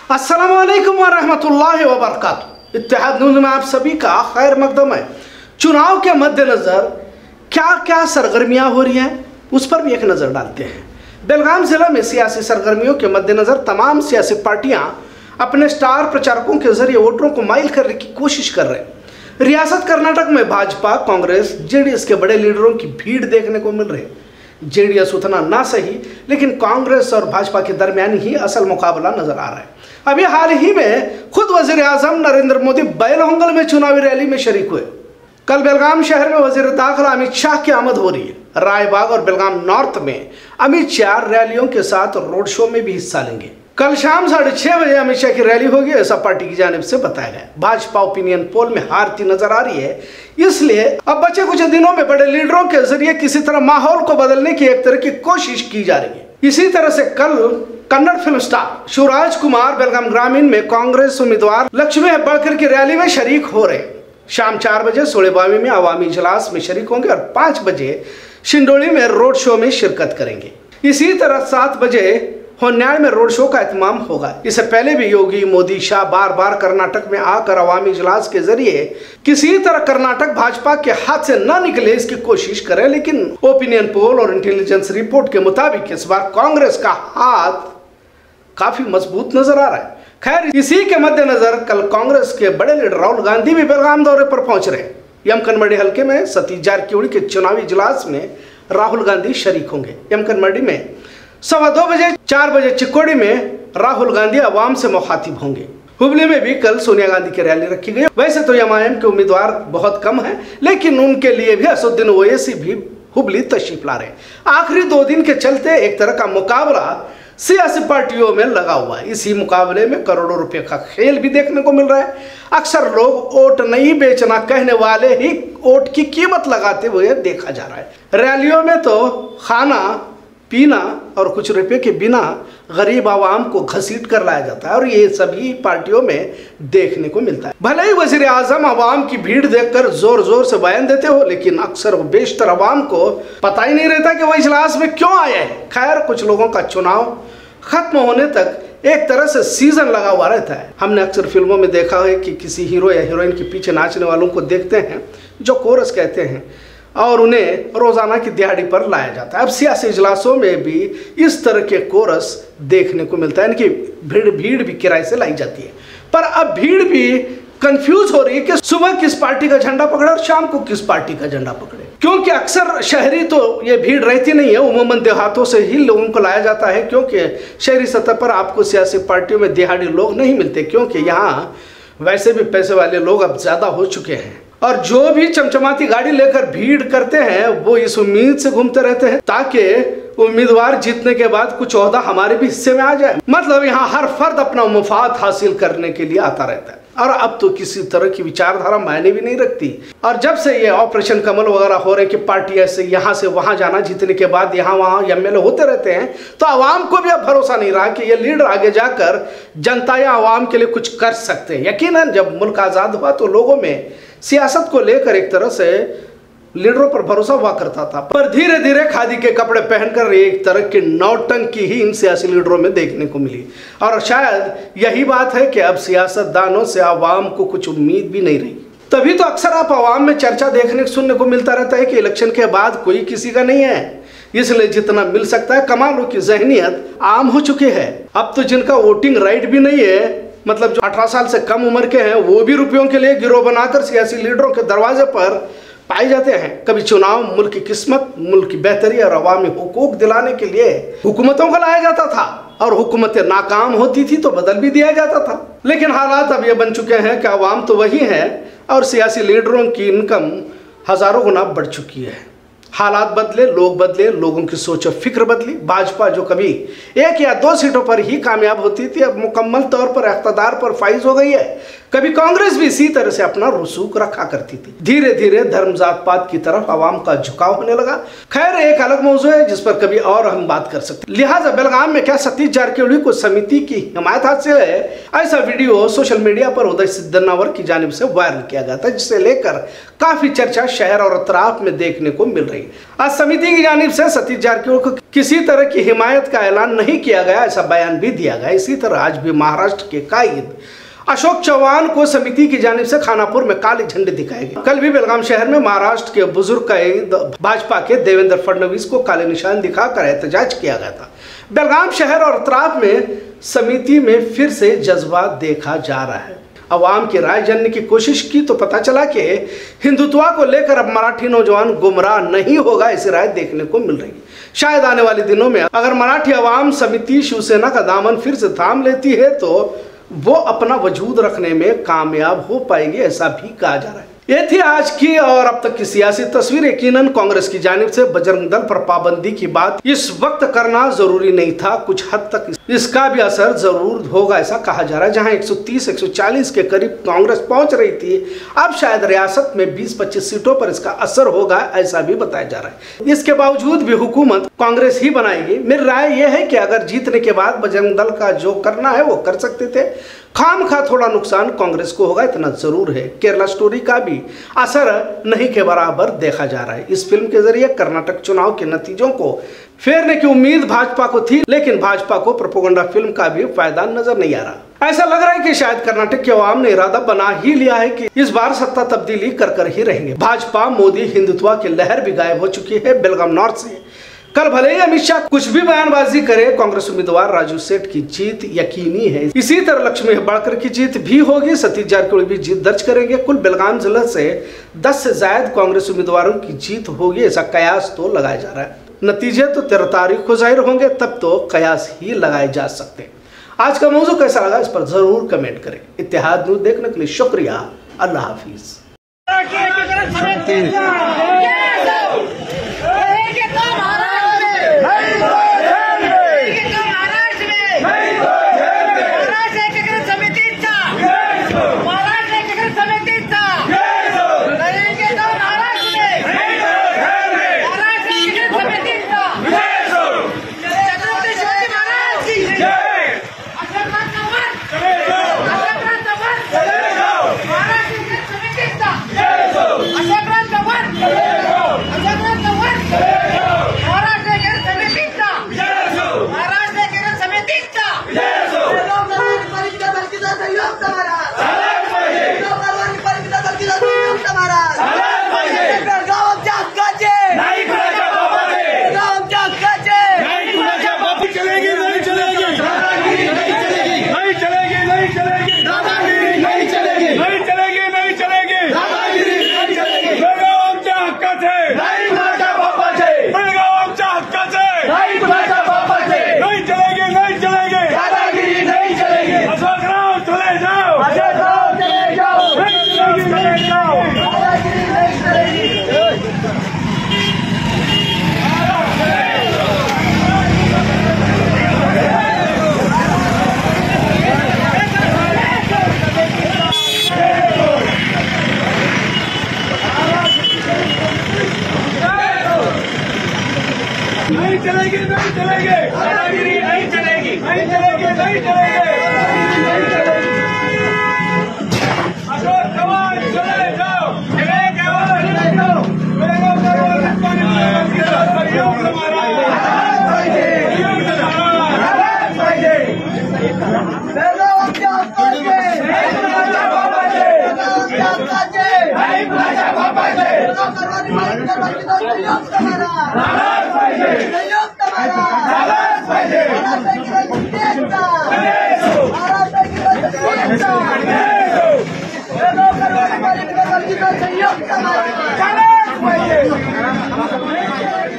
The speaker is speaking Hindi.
अस्सलाम वालेकुम वरहमतुल्लाहि वबरकातुहू। इत्तेहाद न्यूज़ में आप सभी का खैर मकदम है। चुनाव के मद्देनज़र क्या क्या सरगर्मियां हो रही हैं उस पर भी एक नज़र डालते हैं। बेलगाम जिला में सियासी सरगर्मियों के मद्देनज़र तमाम सियासी पार्टियां अपने स्टार प्रचारकों के जरिए वोटरों को माइल करने की कोशिश कर रहे हैं। रियासत कर्नाटक में भाजपा, कांग्रेस, जेडीएस के बड़े लीडरों की भीड़ देखने को मिल रही है। जेडीएस उतना ना सही, लेकिन कांग्रेस और भाजपा के दरमियान ही असल मुकाबला नजर आ रहा है। अभी हाल ही में खुद वजीर आजम नरेंद्र मोदी बैलहोंगल में चुनावी रैली में शरीक हुए। कल बेलगाम शहर में वजीर दाखिला अमित शाह की आमद हो रही है। रायबाग और बेलगाम नॉर्थ में अमित शाह रैलियों के साथ रोड शो में भी हिस्सा लेंगे। कल शाम 6:30 बजे अमित शाह की रैली होगी, ऐसा पार्टी की जानिब से बताया गया। भाजपा ओपिनियन पोल में हारती नजर आ रही है, इसलिए अब बचे कुछ दिनों में बड़े लीडरों के जरिए किसी तरह माहौल को बदलने की एक तरह की कोशिश की जा रही है। इसी तरह से कल कन्नड़ फिल्म स्टार शिवराज कुमार बेलगाम ग्रामीण में कांग्रेस उम्मीदवार लक्ष्मी हेब्बाळकर की रैली में शरीक हो रहे। शाम 4 बजे सोलेबावी में अवामी इजलास में शरीक होंगे और 5 बजे शिंडोली में रोड शो में शिरकत करेंगे। इसी तरह 7 बजे होन्याड़ में रोड शो का एहतमाम होगा। इससे पहले भी योगी, मोदी, शाह बार बार कर्नाटक में आकर अवामी इजलास के जरिए किसी तरह कर्नाटक भाजपा के हाथ से न निकले इसकी कोशिश करें, लेकिन ओपिनियन पोल और इंटेलिजेंस रिपोर्ट के मुताबिक इस बार कांग्रेस का हाथ काफी मजबूत नजर आ रहा है। खैर, इसी के मद्देनजर कल कांग्रेस के बड़े लीडर राहुल गांधी भी बेलगाम दौरे पर पहुंच रहे। यमकनमरडी हल्के में सतीश जारकिहोली के चुनावी इजलास में राहुल गांधी शरीक होंगे। यमकनमरडी में 2:15 बजे, 4 बजे चिक्कोड़ी में राहुल गांधी अवाम से मुखातिब होंगे। हुबली में भी कल सोनिया गांधी की रैली रखी गई। वैसे तो एमआईएम के उम्मीदवार बहुत कम हैं, लेकिन उनके लिए भी असदुद्दीन ओवैसी भी हुबली तशरीफ ला रहे हैं। आखिरी 2 दिन के चलते एक तरह का मुकाबला सियासी पार्टियों में लगा हुआ है। इसी मुकाबले में करोड़ों रुपए का खेल भी देखने को मिल रहा है। अक्सर लोग वोट नहीं बेचना कहने वाले ही वोट की कीमत लगाते हुए देखा जा रहा है। रैलियों में तो खाना पीना और कुछ रुपए के बिना गरीब आवाम को घसीट कर लाया जाता है और ये सभी पार्टियों में देखने को मिलता है। भले ही वजीर आजम आवाम की भीड़ देखकर जोर जोर से बयान देते हो, लेकिन अक्सर वो बेशतर आवाम को पता ही नहीं रहता कि वो इजलास में क्यों आए हैं। खैर, कुछ लोगों का चुनाव खत्म होने तक एक तरह से सीजन लगा हुआ रहता है। हमने अक्सर फिल्मों में देखा है कि किसी हीरो या हीरोइन के पीछे नाचने वालों को देखते हैं जो कोरस कहते हैं और उन्हें रोजाना की दिहाड़ी पर लाया जाता है। अब सियासी इजलासों में भी इस तरह के कोरस देखने को मिलता है, यानी कि भीड़ भी किराए से लाई जाती है। पर अब भीड़ भी कंफ्यूज हो रही है कि सुबह किस पार्टी का झंडा पकड़े और शाम को किस पार्टी का झंडा पकड़े, क्योंकि अक्सर शहरी तो ये भीड़ रहती नहीं है। उमूमन देहातों से ही लोगों को लाया जाता है, क्योंकि शहरी सतह पर आपको सियासी पार्टियों में दिहाड़ी लोग नहीं मिलते, क्योंकि यहाँ वैसे भी पैसे वाले लोग अब ज्यादा हो चुके हैं और जो भी चमचमाती गाड़ी लेकर भीड़ करते हैं वो इस उम्मीद से घूमते रहते हैं ताकि उम्मीदवार जीतने के बाद कुछ ओहदा हमारे भी हिस्से में आ जाए। मतलब यहाँ हर फर्द अपना मुफाद हासिल करने के लिए आता रहता है और अब तो किसी तरह की विचारधारा मायने भी नहीं रखती। और जब से ये ऑपरेशन कमल वगैरह हो रहे कि पार्टी ऐसे यहाँ से वहाँ जाना, जीतने के बाद यहाँ वहाँ एमएलए होते रहते हैं, तो आवाम को भी अब भरोसा नहीं रहा कि ये लीडर आगे जाकर जनता या आवाम के लिए कुछ कर सकते हैं। यकीनन जब मुल्क आज़ाद हुआ तो लोगों में सियासत को लेकर एक तरह से लीडरों पर भरोसा हुआ करता था, पर धीरे धीरे खादी के कपड़े पहनकर एक तरह की नौटंकी ही इन सियासी लीडरों में देखने को मिली। और शायद यही बात है कि अब सियासतदानों से आवाम को कुछ उम्मीद भी नहीं रही। तभी तो अक्सर आप आवाम में चर्चा देखने सुनने को मिलता रहता है कि इलेक्शन के बाद कोई किसी का नहीं है, इसलिए जितना मिल सकता है कमा लो की जहनियत आम हो चुकी है। अब तो जिनका वोटिंग राइट भी नहीं है, मतलब जो 18 साल से कम उम्र के हैं, वो भी रुपयों के लिए गिरोह बनाकर सियासी लीडरों के दरवाजे पर पाए जाते हैं। कभी चुनाव मुल्क की किस्मत, मुल्क की बेहतरी और अवामी हुकूक दिलाने के लिए हुकूमतों को लाया जाता था और हुकूमतें नाकाम होती थी तो बदल भी दिया जाता था। लेकिन हालात अब ये बन चुके हैं कि अवाम तो वही है और सियासी लीडरों की इनकम हजारों गुना बढ़ चुकी है। हालात बदले, लोग बदले, लोगों की सोच और फिक्र बदली। भाजपा जो कभी 1 या 2 सीटों पर ही कामयाब होती थी, अब मुकम्मल तौर पर इख्तिदार पर फाइज हो गई है। कभी कांग्रेस भी इसी तरह से अपना रसूख रखा करती थी। धीरे धीरे धर्म जात पात की तरफ आवाम का झुकाव होने लगा। खैर, एक अलग मौजू है जिस पर कभी और हम बात कर सकते हैं। लिहाजा बेलगाम में क्या सतीश जारकिहोली को समिति की हिमायत हासिल है, ऐसा वीडियो सोशल मीडिया पर उदय सिद्धनावर की जानिब से वायरल किया गया था, जिसे लेकर काफी चर्चा शहर और अतराफ में देखने को मिल रही है। आज समिति की जानिब से सतीश जारकिहोली को किसी तरह की हिमायत का ऐलान नहीं किया गया, ऐसा बयान भी दिया गया। इसी तरह आज भी महाराष्ट्र के कायद अशोक चौहान को समिति की जानिब से खानापुर में काले झंडे दिखाए गए। कल भी बेलगाम शहर में महाराष्ट्र के बुजुर्ग कायद भाजपा के देवेंद्र फडणवीस को काले निशान दिखाकर एहतजाज किया गया था। बेलगाम शहर और अतराफ में समिति में फिर से जज्बा देखा जा रहा है। अवाम की राय जानने की कोशिश की तो पता चला कि हिंदुत्व को लेकर अब मराठी नौजवान गुमराह नहीं होगा, ऐसी राय देखने को मिल रही है। शायद आने वाले दिनों में अगर मराठी अवाम समिति शिवसेना का दामन फिर से थाम लेती है तो वो अपना वजूद रखने में कामयाब हो पाएगी, ऐसा भी कहा जा रहा है। ये थी आज की और अब तक की सियासी तस्वीर। यकीनन कांग्रेस की जानिब से बजरंग दल पर पाबंदी की बात इस वक्त करना जरूरी नहीं था। कुछ हद तक इसका भी असर जरूर होगा, ऐसा कहा जा रहा है। जहां 130-140 के करीब कांग्रेस पहुंच रही थी, अब शायद रियासत में 20-25 सीटों पर इसका असर होगा, ऐसा भी बताया जा रहा है। इसके बावजूद भी हुकूमत कांग्रेस ही बनाएगी। मेरी राय यह है कि अगर जीतने के बाद बजरंग दल का जो करना है वो कर सकते थे। खामखा थोड़ा नुकसान कांग्रेस को होगा, इतना जरूर है। केरला स्टोरी का भी असर नहीं के बराबर देखा जा रहा है। इस फिल्म के जरिए कर्नाटक चुनाव के नतीजों को फेरने की उम्मीद भाजपा को थी, लेकिन भाजपा को प्रोपेगेंडा फिल्म का भी फायदा नजर नहीं आ रहा। ऐसा लग रहा है कि शायद कर्नाटक के अवाम ने इरादा बना ही लिया है कि इस बार सत्ता तब्दीली कर ही रहेंगे। भाजपा मोदी हिंदुत्व की लहर भी गायब हो चुकी है बेलगाम नॉर्थ से। कल भले ही अमित शाह कुछ भी बयानबाजी करे, कांग्रेस उम्मीदवार राजू सेठ की जीत यकीनी है। इसी तरह लक्ष्मी हेब्बाळकर की जीत भी होगी, सतीश जारकिहोली भी जीत दर्ज करेंगे। कुल बेलगाम जिले से 10 से ज्यादा कांग्रेस उम्मीदवारों की जीत होगी, ऐसा कयास तो लगाया जा रहा है। नतीजे तो 13 तारीख को जाहिर होंगे, तब तो कयास ही लगाए जा सकते हैं। आज का मौजू कैसा लगा इस पर जरूर कमेंट करें। इत्तेहाद न्यूज़ देखने के लिए शुक्रिया। अल्लाह हाफिज। नहीं चलेगी, नहीं चलेगी, दादागिरी नहीं चलेगी, नहीं चलेगी, नहीं चलेगी, नहीं चलेगी। अशोक चौहान चले जाओ, चले जाओ, चले जाओ, बेलगाम दरबार पानी सहयोग हमारा, सहयोग हमारा, बेलगाम क्या पाजे, नहीं बुलाया बाबा जी, बेलगाम क्या पाजे, नहीं बुलाया बाबा जी, बेलगाम करवानी मालिक करवानी तो सहयोग हमारा, सहयोग हमारा, महाराष्ट्र की राजनीतिकता, महाराष्ट्र की राजनीतिकता, बेलगाम करवानी मालिक करवानी तो सहयोग हमारा,